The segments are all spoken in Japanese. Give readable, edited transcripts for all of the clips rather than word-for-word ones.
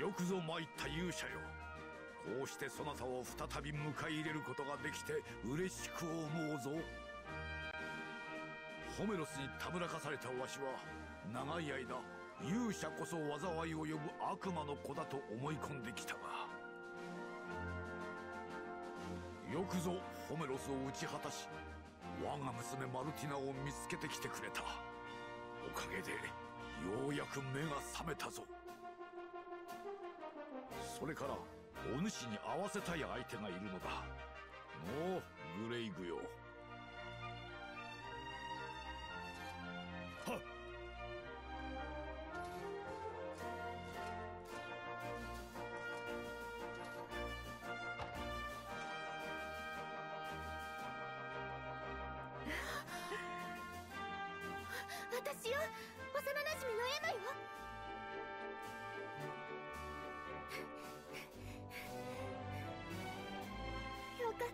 よくぞ参った勇者よ。こうしてそなたを再び迎え入れることができて嬉しく思うぞ。ホメロスにたぶらかされたわしは長い間勇者こそ災いを呼ぶ悪魔の子だと思い込んできたが、よくぞホメロスを討ち果たし我が娘マルティナを見つけてきてくれた。おかげでようやく目が覚めたぞ。それからお主に会わせたい相手がいるのだ。おうグレイグよ。はっ。 私よ、幼なじみのエマよ。よかった、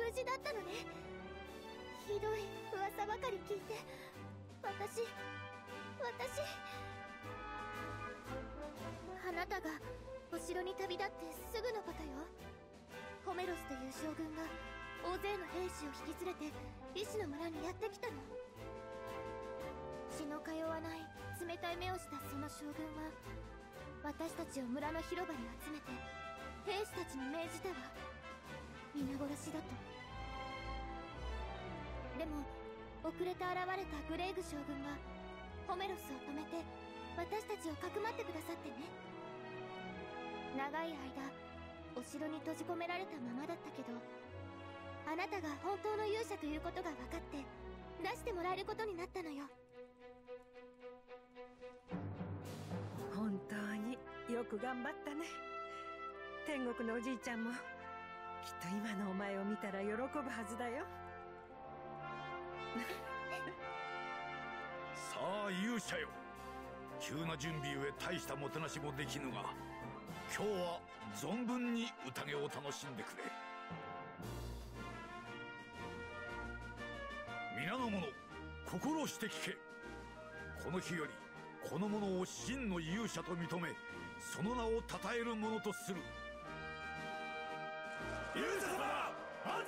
無事だったのね。ひどい噂ばかり聞いて、私あなたがお城に旅立ってすぐのことよ。ホメロスという将軍が大勢の兵士を引き連れてリシの村にやってきたの。血の通わない冷たい目をしたその将軍は私たちを村の広場に集めて兵士たちに命じたわ。皆殺しだと。でも遅れて現れたグレイグ将軍がホメロスを止めて私たちをかくまってくださってね。長い間お城に閉じ込められたままだったけど、あなたが本当の勇者ということが分かって出してもらえることになったのよ。 本当によく頑張ったね。天国のおじいちゃんもきっと今のお前を見たら喜ぶはずだよ。 さあ勇者よ、急な準備ゆえ大したもてなしもできぬが、今日は存分に宴を楽しんでくれ。皆の者、心して聞け。この日よりこの者を真の勇者と認め、その名を称える者とする。勇者様万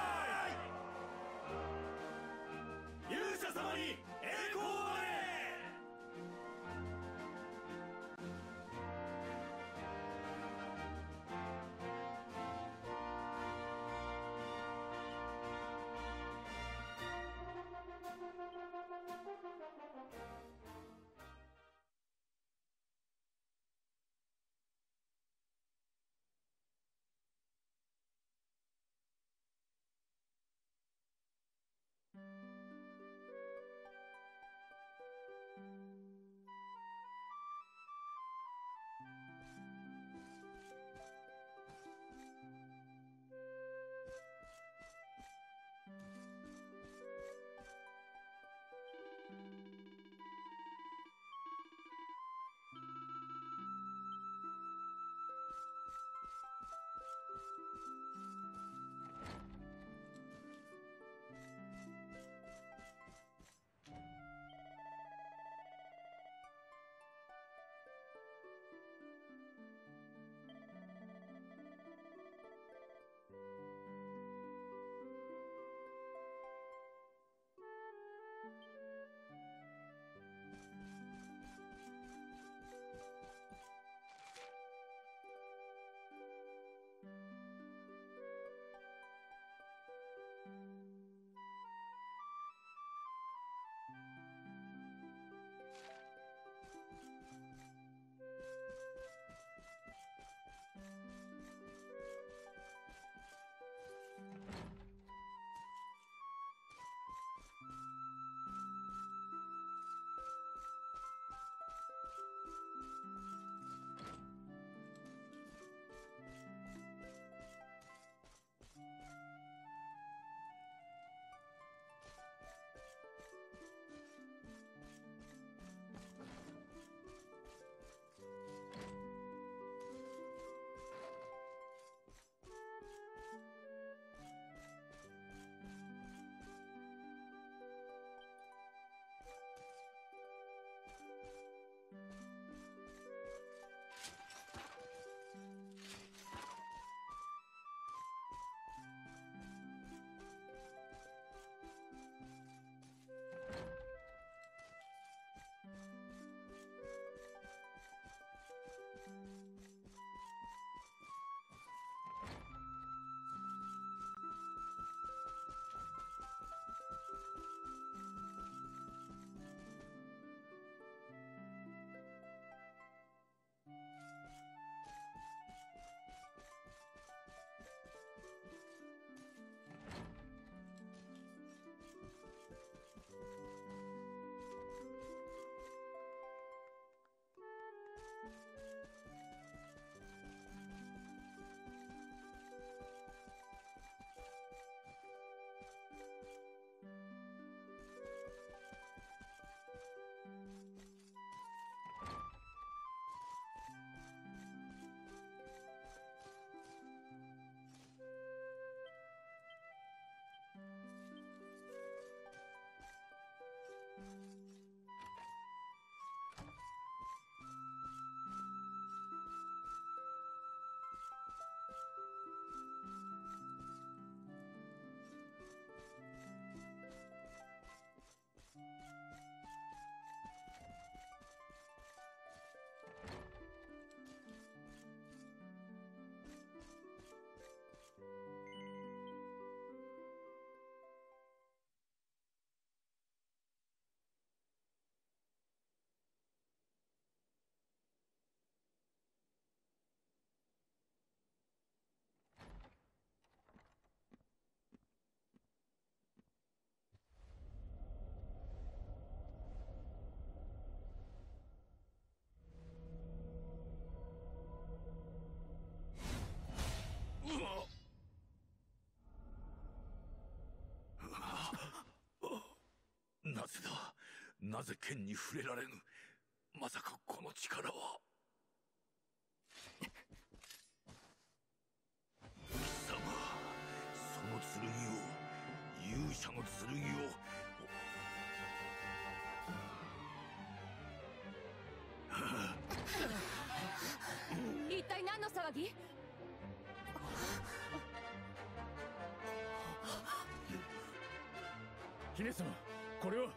歳。勇者様に栄光あれ。 なぜだ。なぜ剣に触れられぬ。まさかこの力は。貴様、その剣を、勇者の剣を。 一体何の騒ぎ？ 姫様、これは。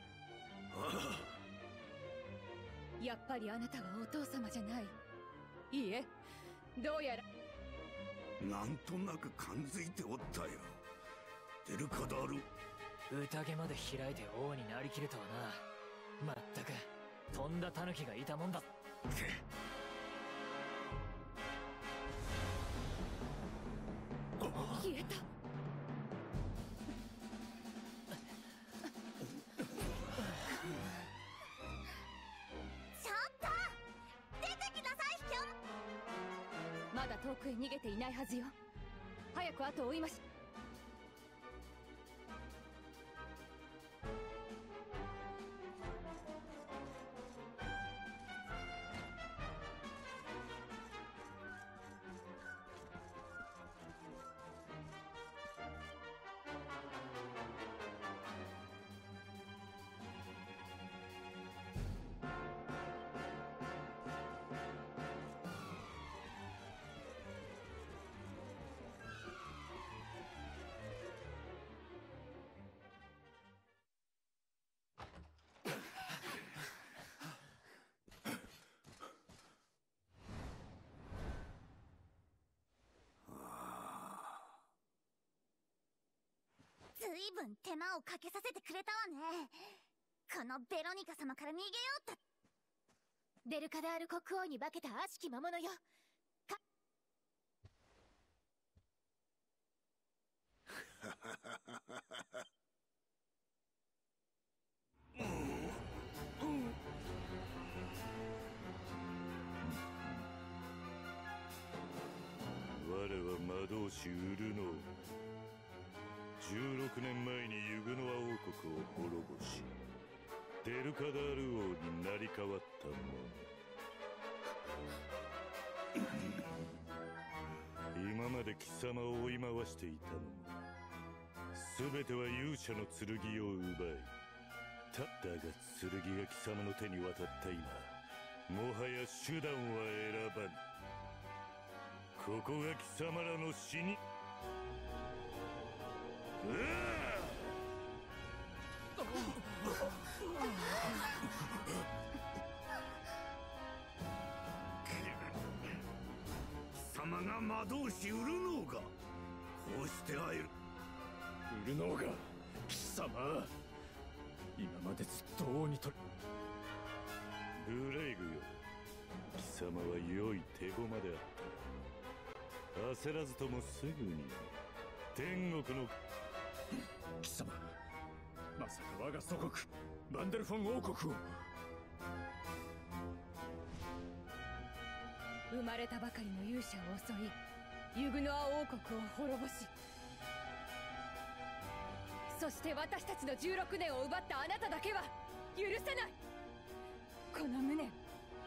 やっぱりあなたはお父様じゃない。いいえ、どうやら。 なんとなく感づいておったよ。デルカダール。 宴まで開いて王になりきるとはな。まったくとんだタヌキがいたもんだ。 消えた。まだ遠くへ逃げていないはずよ。早く後を追いまし。 ずいぶん手間をかけさせてくれたわね。このベロニカ様から逃げようと。 デルカダール国王に化けた悪しき魔物よ。 我は魔導士ウルノー。16年前にユグノア王国を滅ぼし、デルカダール王になり変わった者。今まで貴様を追い回していたのも全ては勇者の剣を奪い、だが剣が貴様の手に渡った今、もはや手段は選ばぬ。ここが貴様らの死に。 貴様が魔導士ウルノーが。こうして会える。 ウルノーが貴様、今までずっと王にとり。 グレイグよ、貴様は良い手駒であった。焦らずともすぐに天国の。 貴様、まさか我が祖国バンデルフォン王国を。 生まれたばかりの勇者を襲い、ユグノア王国を滅ぼし、そして私たちの16年を奪ったあなただけは許せない。この無念、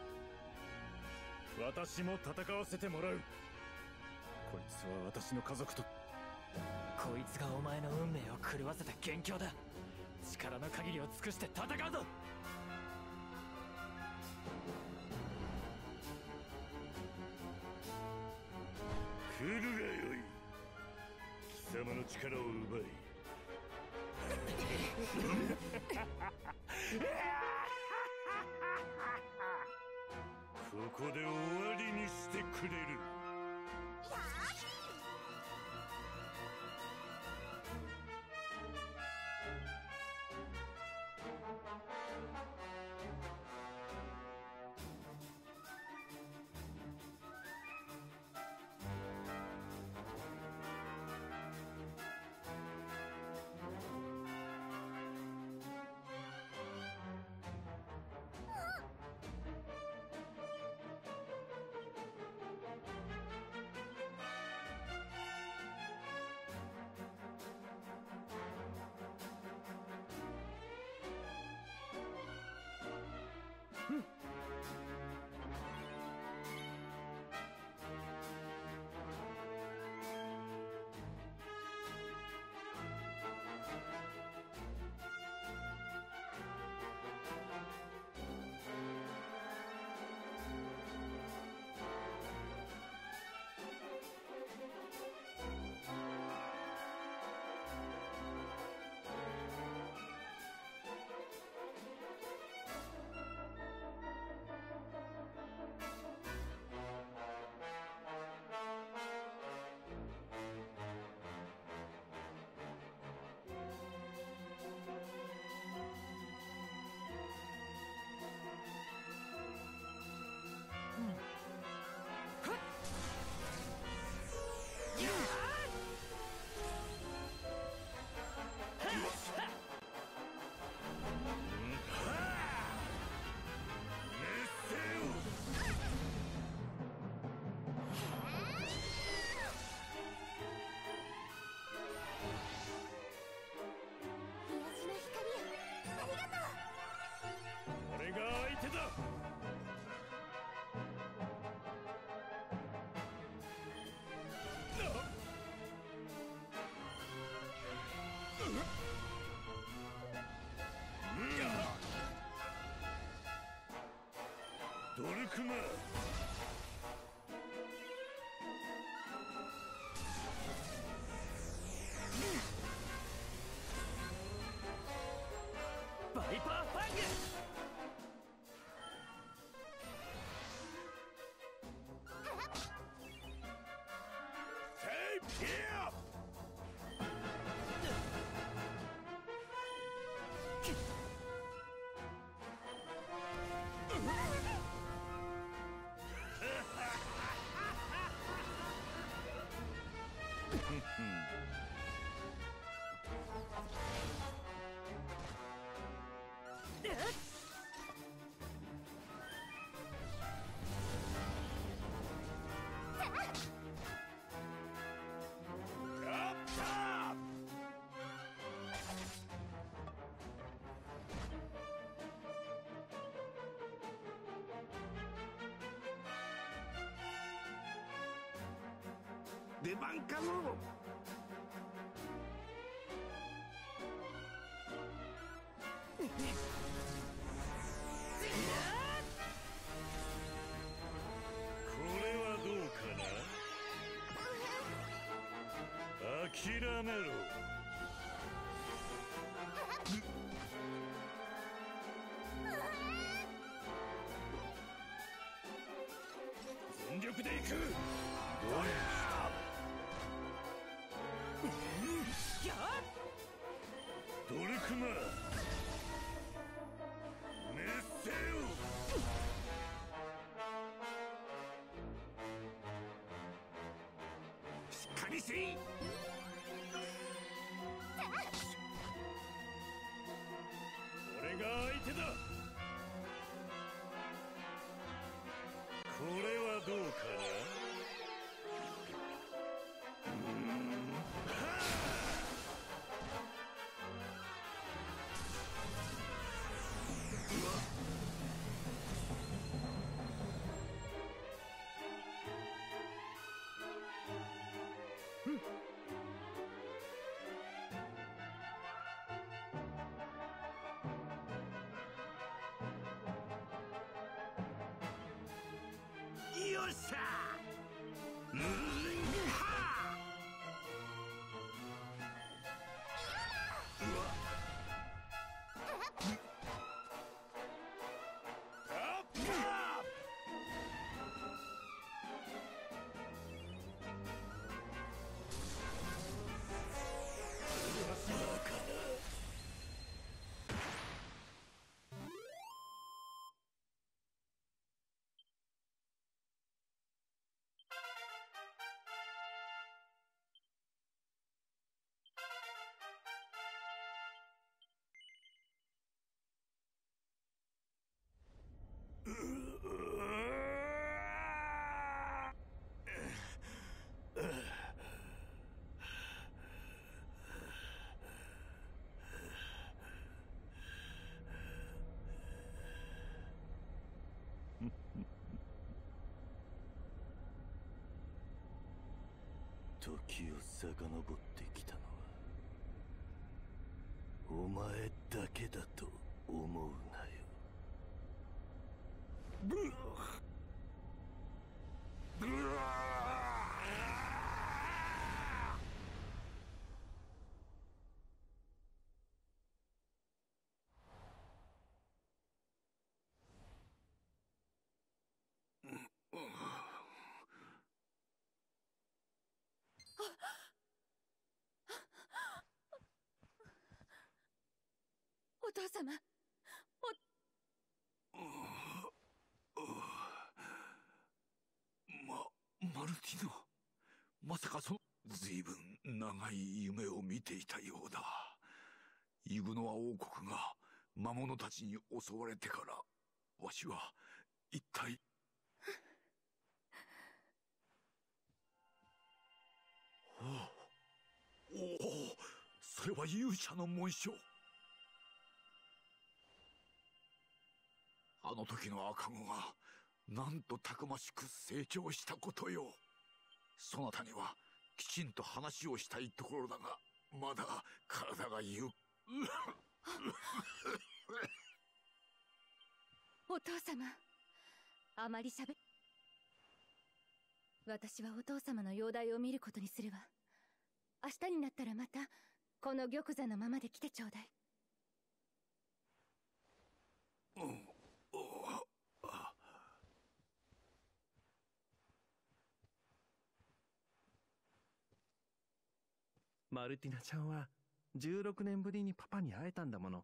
私も戦わせてもらう。こいつは私の家族と。 こいつがお前の運命を狂わせた元凶だ。力の限りを尽くして戦うぞ。 来るがよい。貴様の力を奪いここで終わりにしてくれる。 くな。 バイパーファング。 出番かの。 これはどうかな。諦めろ。全力で行く。ドルクマ熱せよ。 しっかりせい。 俺が相手だ。これはどうかな。 よっしゃ。 時を遡ってきたのはお前だけだと思うなよ。 お父様。 マルティノ、まさか随分長い夢を見ていたようだ。イグノア王国が魔物たちに襲われてからわしは一体おお、それは勇者の紋章。あの時の赤子がなんとたくましく成長したことよ。そなたにはきちんと話をしたいところだが、まだ体がお父様、 あまり私はお父様の容体を見ることにするわ。明日になったらまたこの玉座のままで来てちょうだい。 マルティナちゃんは16年ぶりにパパに会えたんだもの。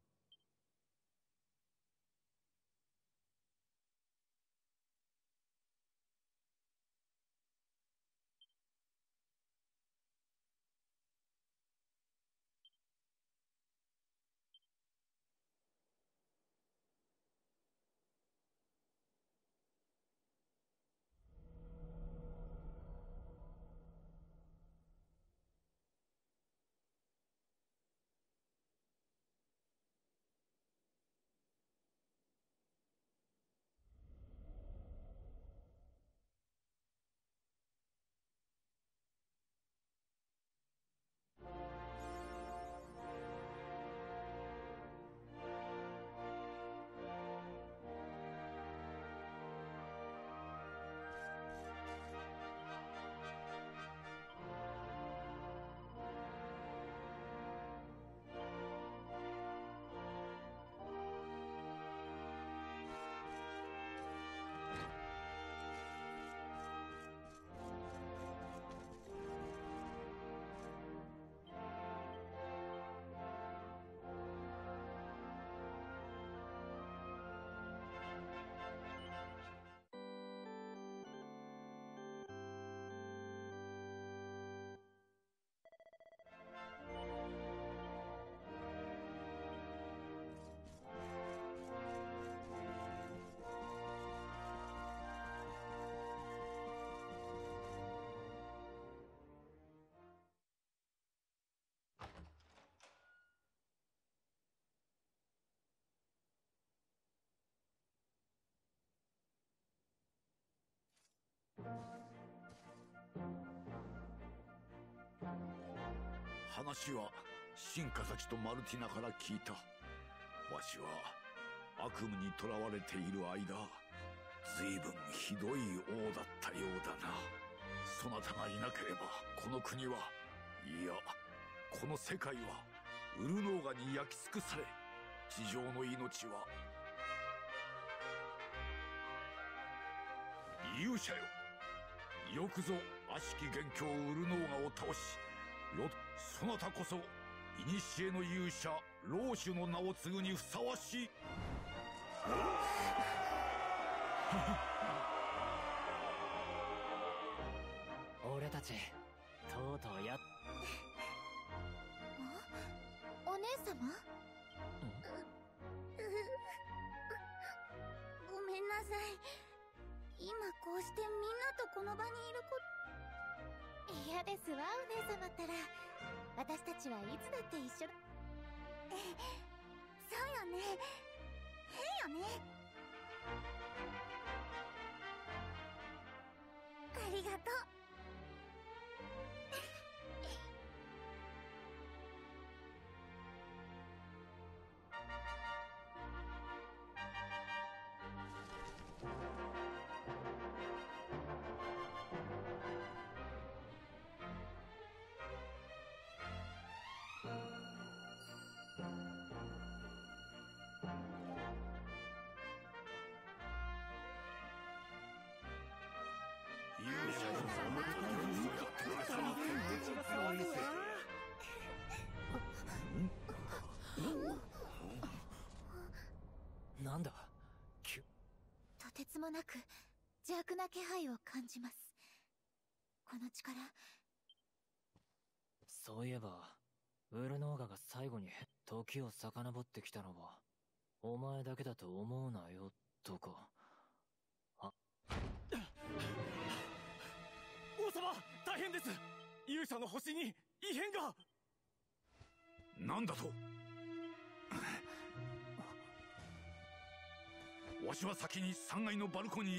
話は臣下たちとマルティナから聞いた。わしは悪夢にとらわれている間、随分ひどい王だったようだな。そなたがいなければこの国は、いやこの世界はウルノーガに焼き尽くされ、地上の命は。勇者よ、よくぞ悪しき元凶ウルノーガを倒し、そなたこそ古の勇者老主の名を継ぐにふさわしい。 俺たちとうとうやっお姉様？ごめんなさい。今こうしてみんなとこの場にいること。 嫌ですわ、お姉様ったら。私たちはいつだって一緒だ。 そうよね。変よね。ありがとう。 なんだとてつもなく邪悪な気配を感じます。この力。 そういえばウルノーガが最後に時を遡ってきたのはお前だけだと思うなよとか。あ、 王様大変です。勇者の星に異変が。 なんだと。わしは先に3階のバルコニー。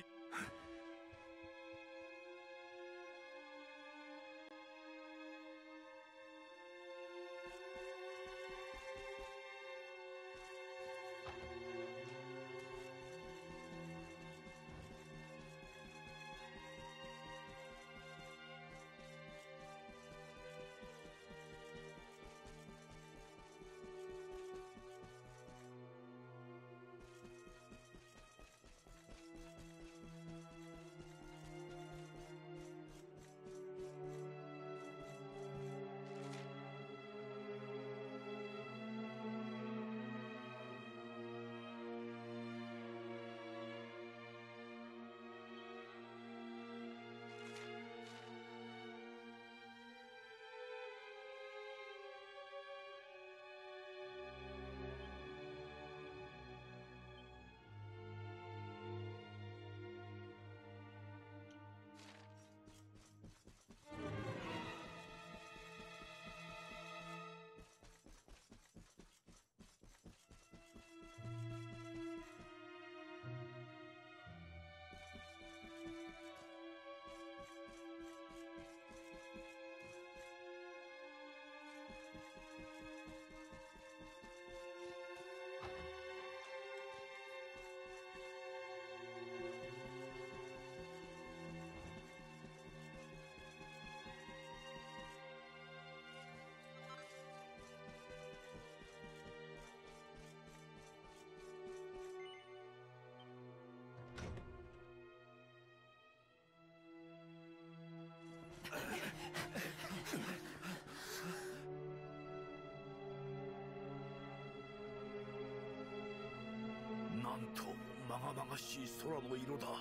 なんとまがまがしい空の色だ。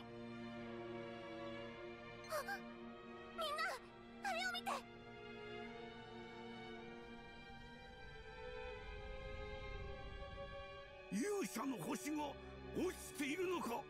みんなあれを見て。 勇者の星が落ちているのか。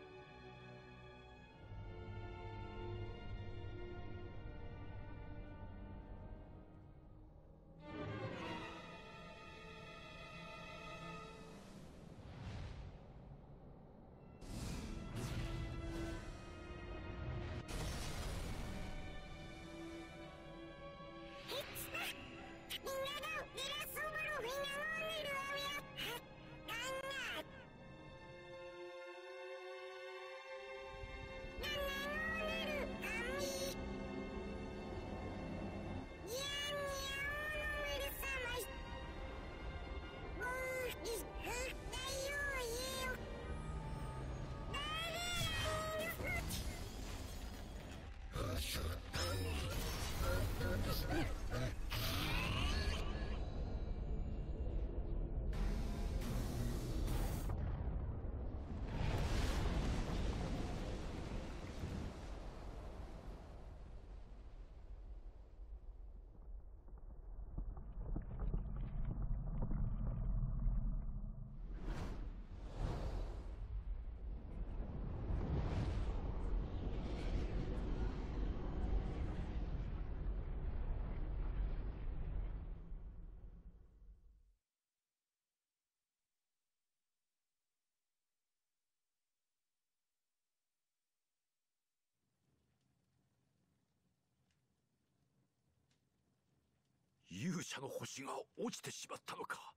勇者の星が落ちてしまったのか。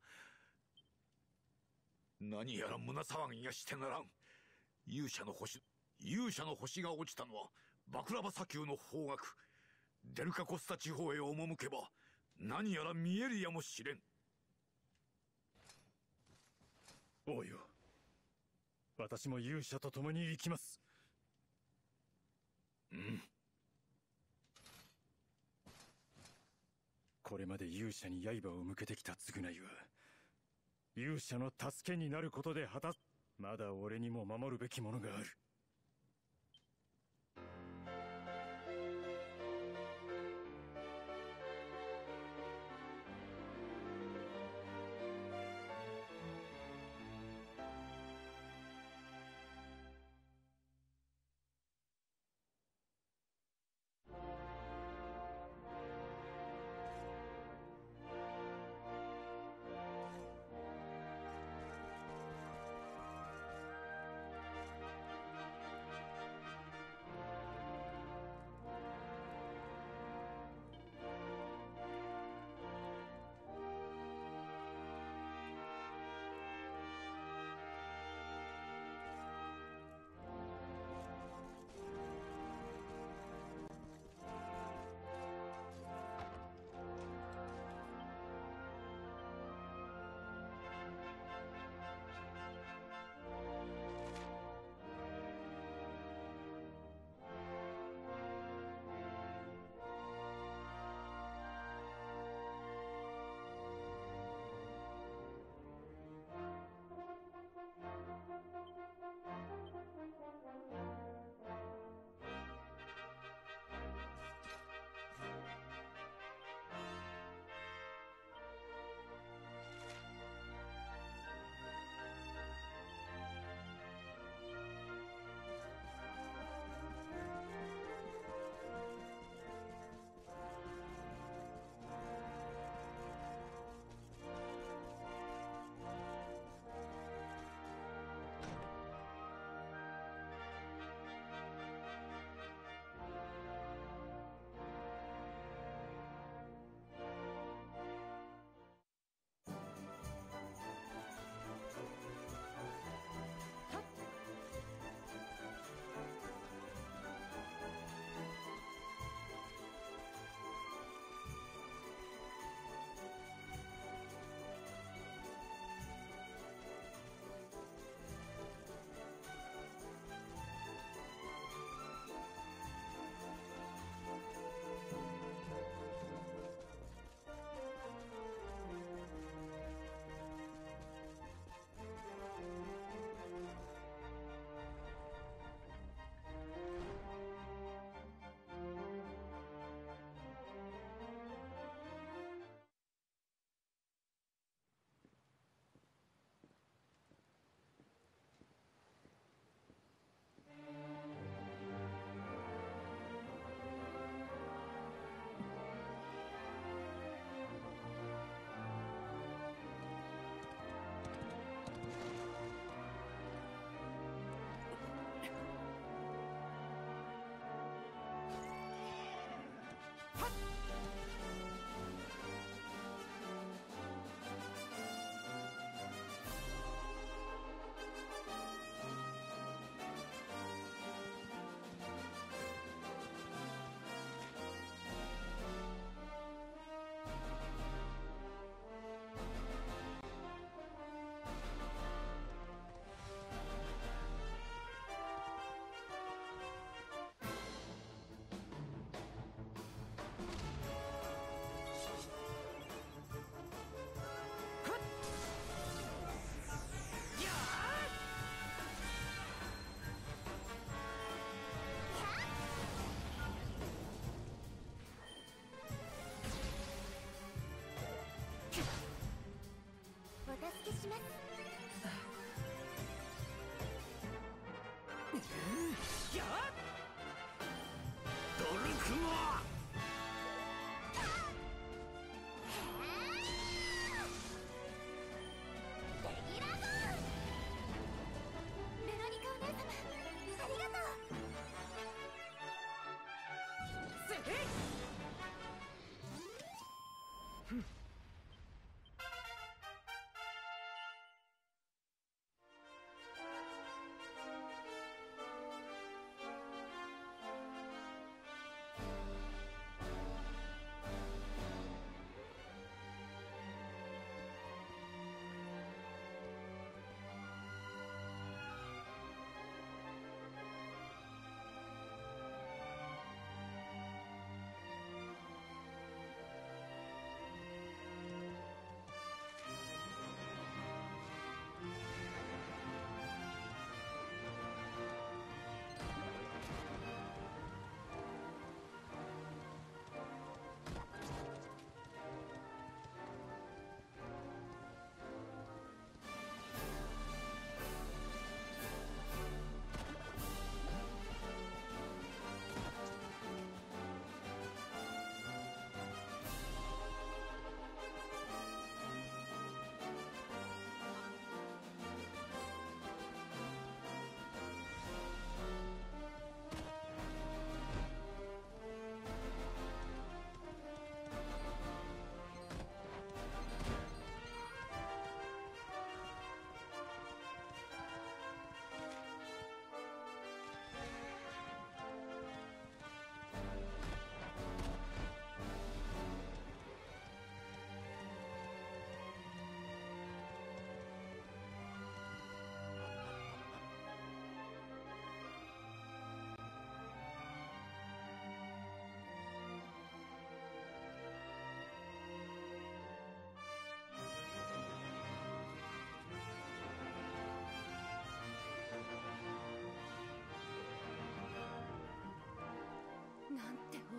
何やら胸騒ぎがしてならん。勇者の星が落ちたのはバクラバ砂丘の方角デルカコスタ地方へ赴けば何やら見えるやもしれん。 王よ、私も勇者と共に行きます。 うん。 これまで勇者に刃を向けてきた償いは勇者の助けになることで果たす。まだ俺にも守るべきものがある。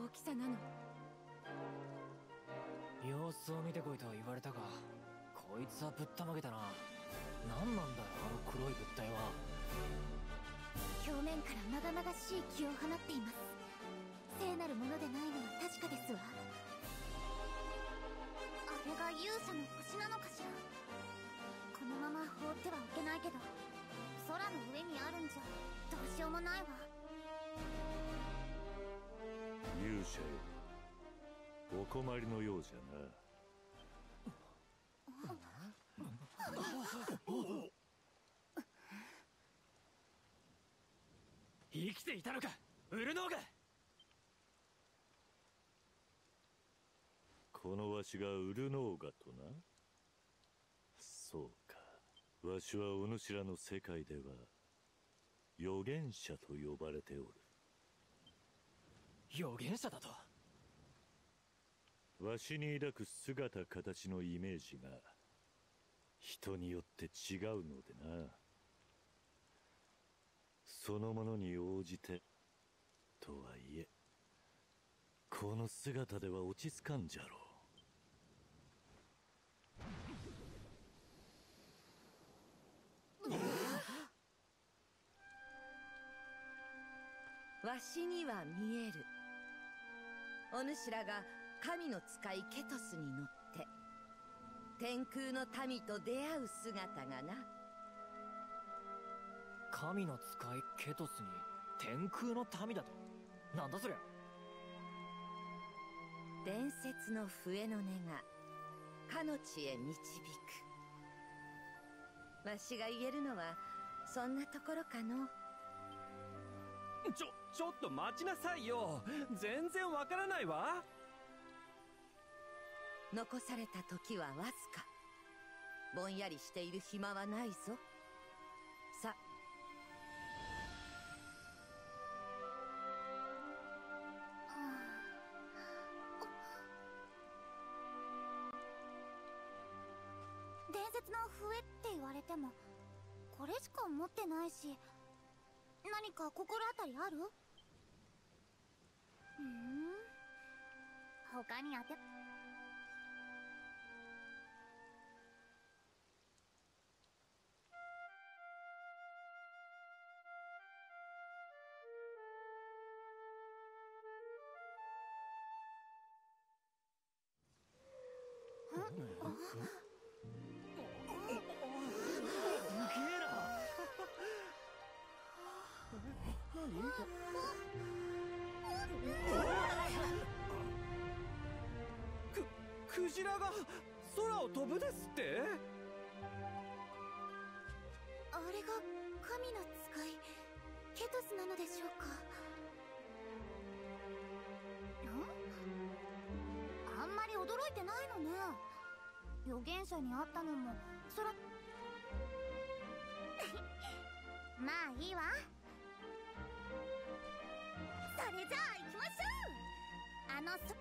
きさなの？ 様子を見てこいとは言われたが、こいつはぶったまげたな。何なんだよあの黒い物体は。 表面からまがまがしい気を放っています。聖なるものでないのは確かですわ。 あれが勇者の星なのかしら。このまま放ってはおけないけど、空の上にあるんじゃどうしようもないわ。 勇者よ、お困りのようじゃな。 生きていたのかウルノーガ。 このわしがウルノーガとな。そうか、わしはお主らの世界では預言者と呼ばれておる。 預言者だと？ わしに抱く姿形のイメージが人によって違うのでな。そのものに応じてとはいえ、この姿では落ち着かんじゃろう。わしには見える。お主らが神の使いケトスに乗って天空の民と出会う姿がな。 神の使いケトスに天空の民だと？なんだそりゃ。 伝説の笛の音がかの地へ導く。わしが言えるのはそんなところかの。 ちょっと待ちなさいよ。全然わからないわ。 残された時はわずか。ぼんやりしている暇はないぞ。さ。 伝説の笛って言われてもこれしか持ってないし、何か心当たりある？他に当て。 クジラが空を飛ぶですって？ あれが神の使いケトスなのでしょうか？ あんまり驚いてないのね。預言者に会ったのも空まあいいわ。それじゃあ行きましょう。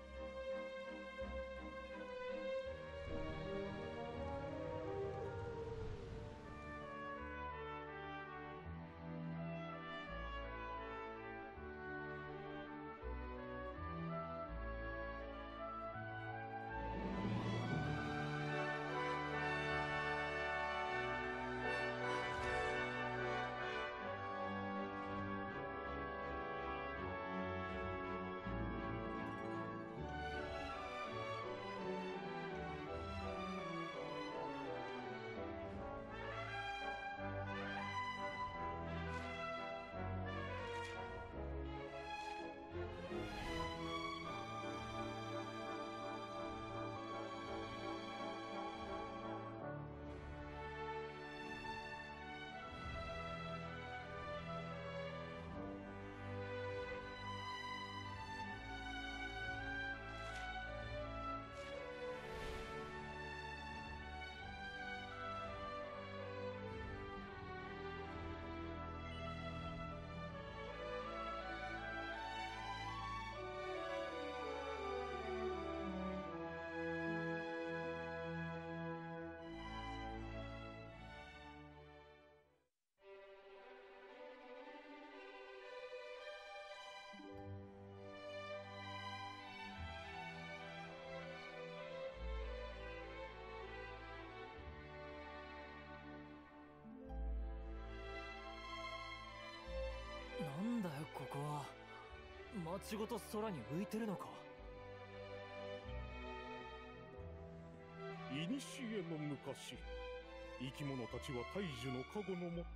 街ごと空に浮いてるのか。 古の昔、生き物たちは大樹の加護のも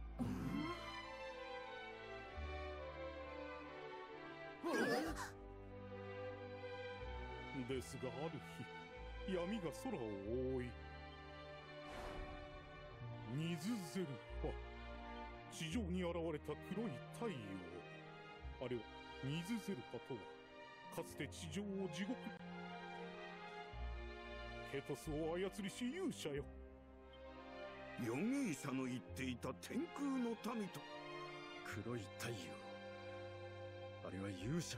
ですが、ある日闇が空を覆い、ニズゼルは地上に現れた黒い太陽、あれはニズゼルハとはかつて地上を地獄に、ケトスを操りし勇者よ。 ヨギーサの言っていた天空の民と。 黒い太陽、あれは勇者。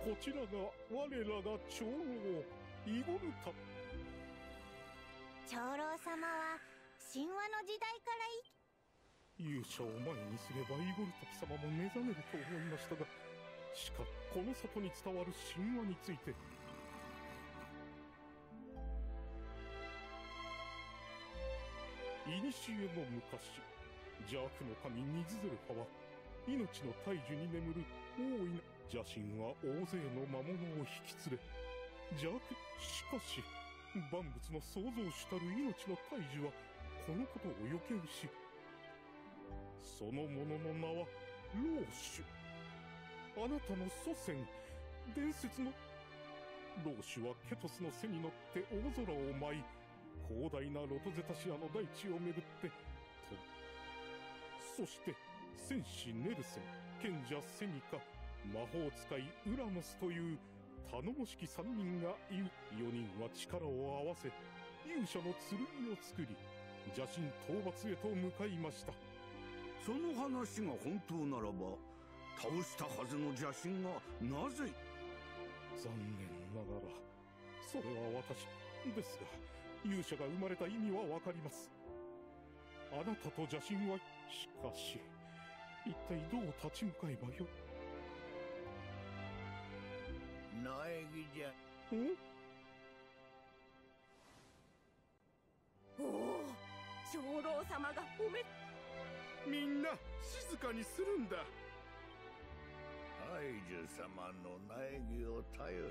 こちらが我らが長老イゴルタ。 長老様は神話の時代から勇者を前にすればイゴルタ様も目覚めると思いましたが、しかこの里に伝わる神話について。古の昔、邪悪の神ニズゼルハは命の大樹に眠る大いな邪神は大勢の魔物を引き連れ邪悪。しかし万物の創造主たる命の大樹はこのことを予見し、その者の名は老主。あなたの祖先伝説の老主はケトスの背に乗って大空を舞い、広大なロトゼタシアの大地を巡ってと、そして戦士ネルセン、賢者セニカ、魔法使いウラノスという頼もしき3人がいる。4人は力を合わせ勇者の剣を作り邪神討伐へと向かいました。 その話が本当ならば、倒したはずの邪神がなぜ。 残念ながらそれは私ですが、勇者が生まれた意味はわかります。あなたと邪神は、しかし一体どう立ち向かえばよ。 苗木じゃ。 おお、長老様がおめ。 みんな静かにするんだ。 ハイジュ様の苗木を頼れ。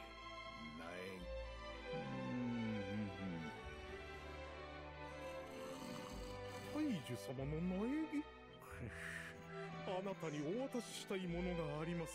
ハイジュ様の苗木あなたにお渡ししたいものがあります。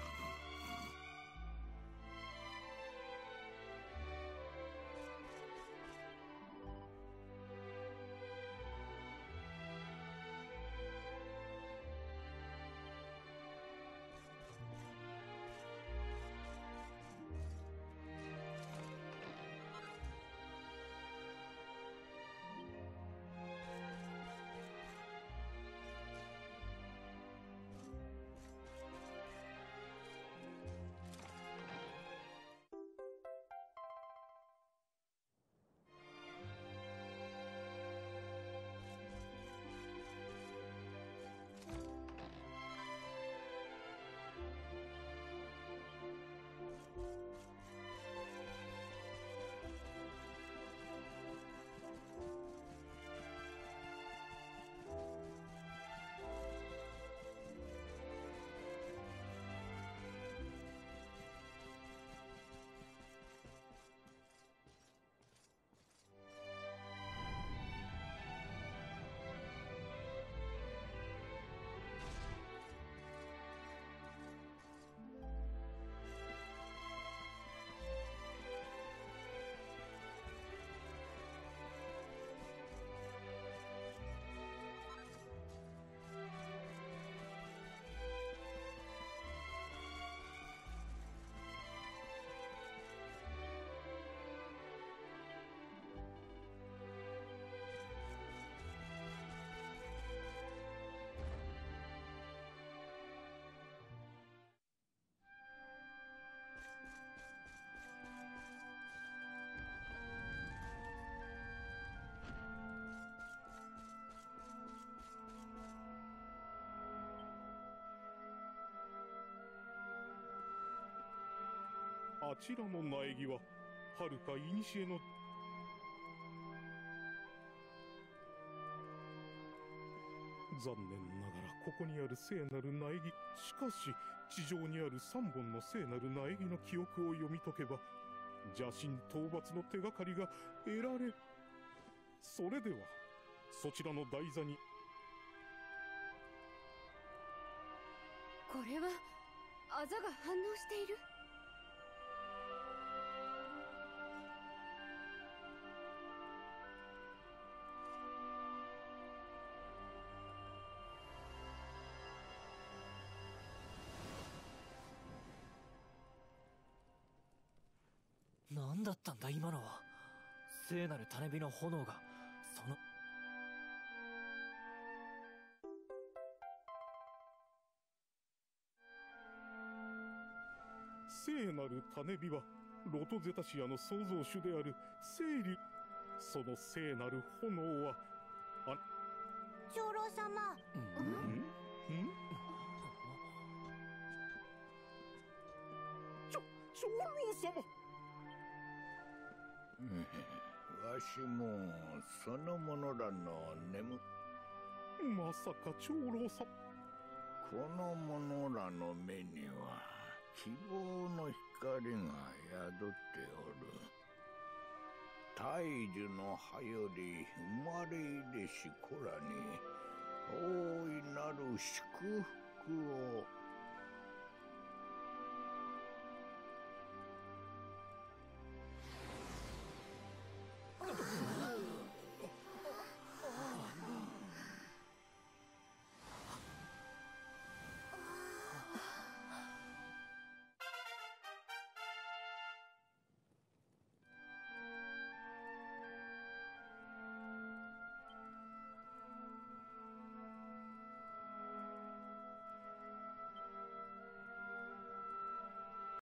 あちらの苗木ははるか古の残念ながらここにある聖なる苗木、しかし地上にある3本の聖なる苗木の記憶を読み解けば邪神討伐の手がかりが得られ。それではそちらの台座に。 これはあざが反応している。 何だったんだ今のは。聖なる種火の炎がその聖なる種火はロトゼタシアの創造主である聖竜。その聖なる炎は長老様。 長老様。 わしもそのものらのまさか長老様。 この者らの目には希望の光が宿っておる。大樹の葉より生まれいでし子らに大いなる祝福を